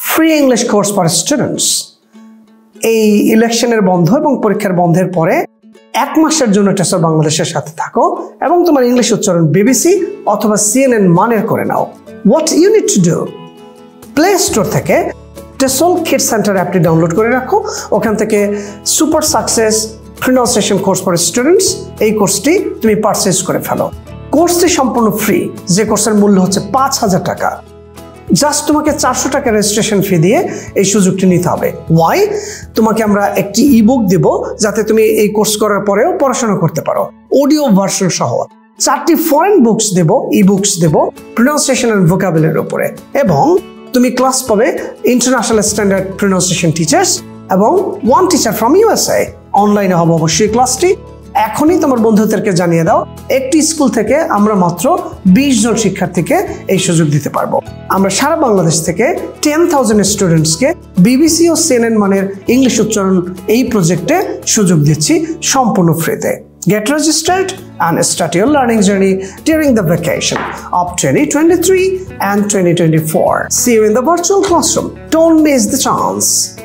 Free English course for students. এই ইলেকশনের বন্ধ এবং পরীক্ষার বন্ধের পরে 1 মাসের জন্য টেসল বাংলাদেশের সাথে থাকো এবং তোমার ইংলিশ উচ্চারণ বিবিসি অথবা CNN মানের করে নাও। What you need to do, Play Store থেকে টেসল কিডস সেন্টার অ্যাপটি ডাউনলোড করে রাখো। ওখান থেকে super success pronunciation course for students এই কোর্সটি তুমি পারচেজ করে ফেলো। কোর্সটি সম্পূর্ণ ফ্রি, যে কোর্সের মূল্য হচ্ছে 5,000 টাকা। জাস্ট তোমাকে 400 টাকা রেজিস্ট্রেশন ফি দিয়ে এই সুযোগটি নিতে হবে। ওয়াই? তোমাকে আমরা একটি ইবুক দেব যাতে তুমি এই কোর্স করার পরেও পড়াশোনা করতে পারো, অডিও ভার্সন সহ। 4টি ফরেন বুকস দেব, ইবুকস দেব প্রনাউন্সিয়েশন এন্ড ভোকাবুলারির উপরে, এবং তুমি ক্লাস পাবে ইন্টারন্যাশনাল স্ট্যান্ডার্ড প্রনাউন্সিয়েশন টিচার্স এবং 1 টিচার ফ্রম USA। অনলাইনে হবে অবশ্যই ক্লাসটি। এখনই তোমার বন্ধুদেরকে জানিয়ে দাও, একটি স্কুল থেকে আমরা মাত্র 20 জন শিক্ষার্থীকে এই সুযোগ দিতে পারবো। আমরা সারা বাংলাদেশ থেকে 10,000 স্টুডেন্টসকে বিবিসি ও CNN মানের ইংলিশ উচ্চারণ এই প্রজেক্টে সুযোগ দিচ্ছি সম্পূর্ণ ফ্রিতে। Get registered and start your learning journey during the vacation of 2023 and 2024. See you in the virtual classroom. Don't miss the chance.